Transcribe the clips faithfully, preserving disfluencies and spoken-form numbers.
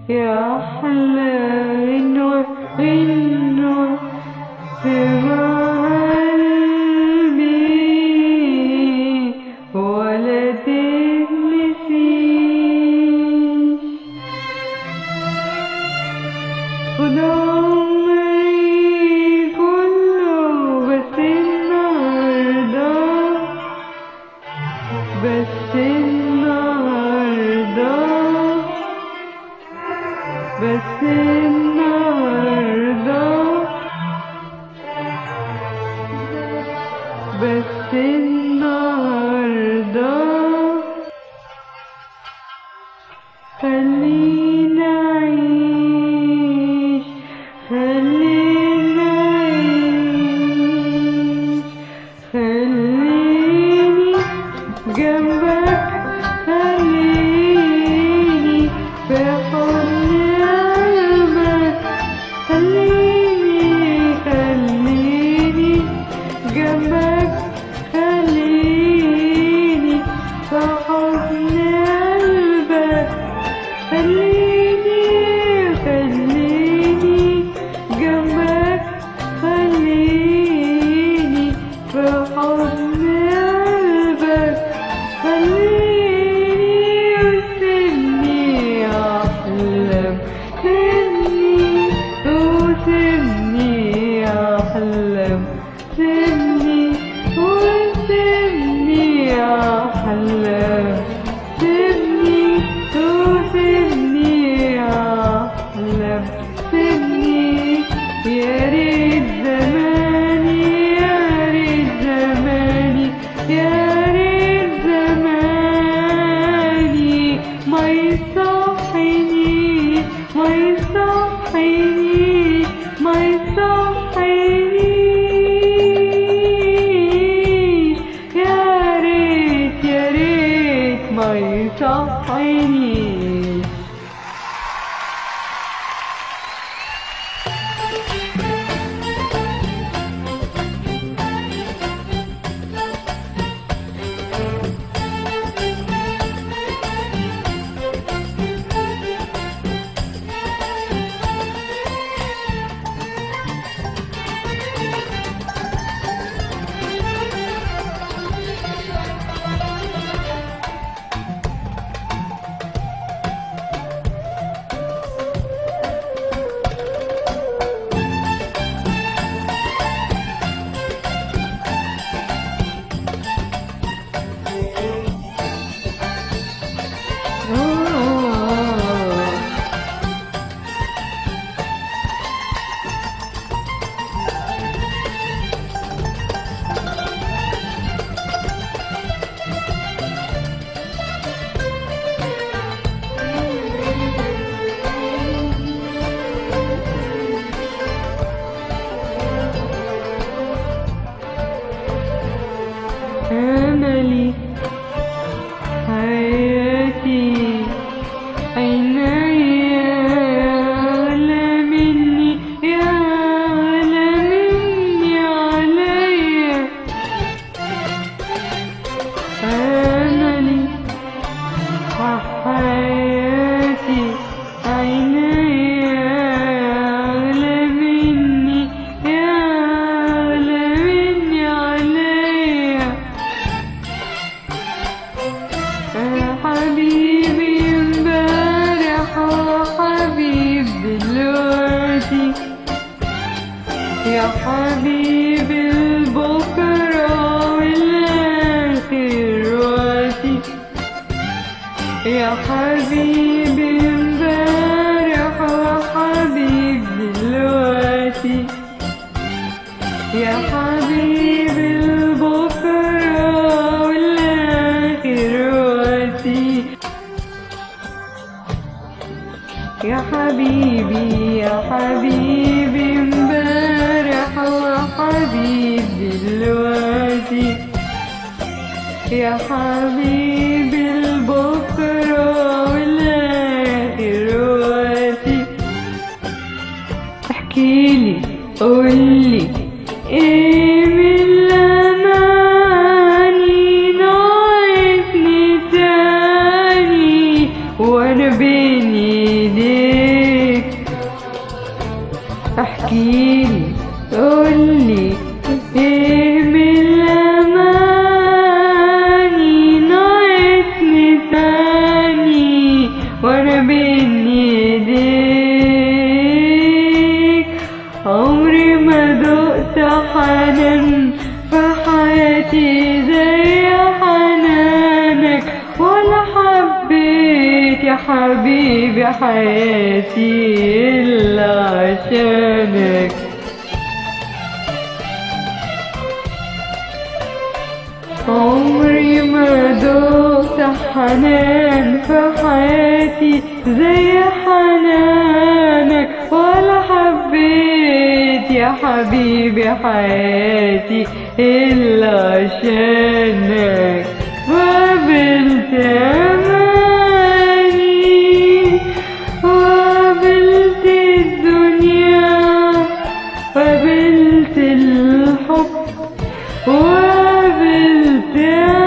يا أحلى غنوة غنوة سمع قلبي ولا تتنسيش. خد عمري كله بس النهاردة، بس النهاردة، بس النهاردة، بس النهاردة. خلينا أعيش، خلينا أعيش، خليني جنبك، خليني في حضن قلبك، خليني خليني جنبك، خليني في حضن قلبك، خليني خليني جنبك، خليني في حضن قلبك، خليني وسيبني أحلم، سيبني وسيبني أحلم، سيبني وسيبني أحلم، سيبني وسيبني أحلم، سيبني. يا ريت زماني، يا ريت زماني، يا ريت زماني ما يصحينيش، ما يصحينيش، ما يصحينيش. يا ريت يا ريت ما يصحينيش. أملي حياتي عينيا أغلى مني، يا أغلى مني عليا. أملي حياتي عينيا أغلى مني، يا أغلى مني عليا. حبيبي امبارح وحبيب دلوقتي، يا حبيبي البكرة والآخر وقتي، يا حبيبي امبارح وحبيب دلوقتي، يا حبيبي البكرة والآخر وقتي. يا حبيبي يا حبيبي امبارح وحبيب دلوقتي، يا حبيبي البكرة والآخر وقتي. احكيلي قولي ايه من الأماني ناقصني تاني وانا بين ايديك. احكيلي قولي ايه من الاماني ناقصني تاني وانا بين ايديك. عمري ما دقت حنان في حياتي زي حنانك، ولا حبيت يا حبيبي حياتي إلا عشانك. عمري ما دقت حنان في حياتي زي حنانك، ولا حبيت يا حبيبي حياتي إلا عشانك. وقابلت أماني وقابلت الدنيا وقابلت الحب وقابلت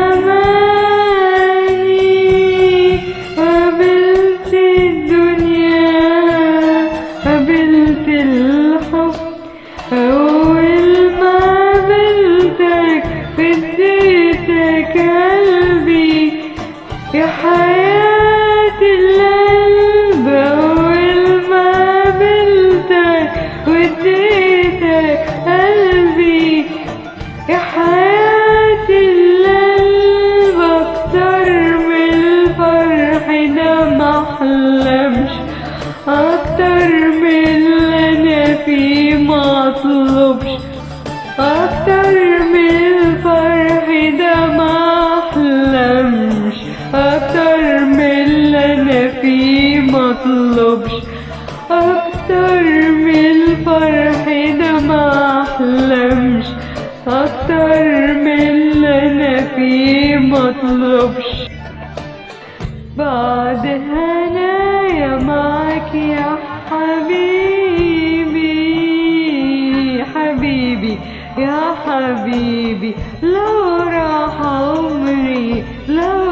أماني وقابلت الدنيا وقابلت الحب. أول ما قابلتك اديتك قلبي يا حياة القلب. أول ما قابلتك واديتك قلبي يا حياة القلب. أكتر من الفرح ده محلمش، أكتر من اللي أنا فيه مطلبش. أكتر من الفرح ده محلمش، أكتر من اللي أنا فيه مطلبش. أكتر من الفرح ده محلمش، أكتر من اللي أنا فيه مطلبش. بعد هنايا معاك يا حبيبي حبيبي يا حبيبي، لو راح عمري لو